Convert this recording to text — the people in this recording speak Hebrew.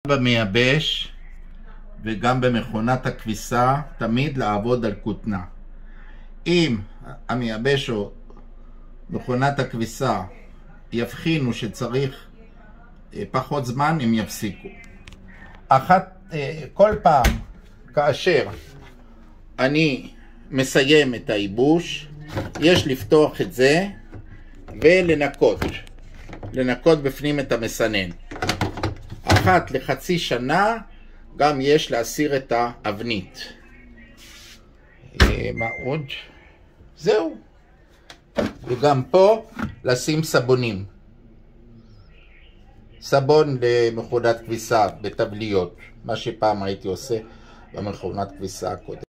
במייבש וגם במכונת הכביסה תמיד לעבוד על כותנה. אם המייבש או מכונת הכביסה יבחינו שצריך פחות זמן, הם יפסיקו. כל פעם כאשר אני מסיים את הייבוש, יש לפתוח את זה ולנקות בפנים את המסנן. אחת לחצי שנה גם יש להסיר את האבנית. מה עוד? זהו. וגם פה לשים סבונים. סבון למכונת כביסה בתבליות, מה שפעם הייתי עושה במכונת כביסה הקודמת.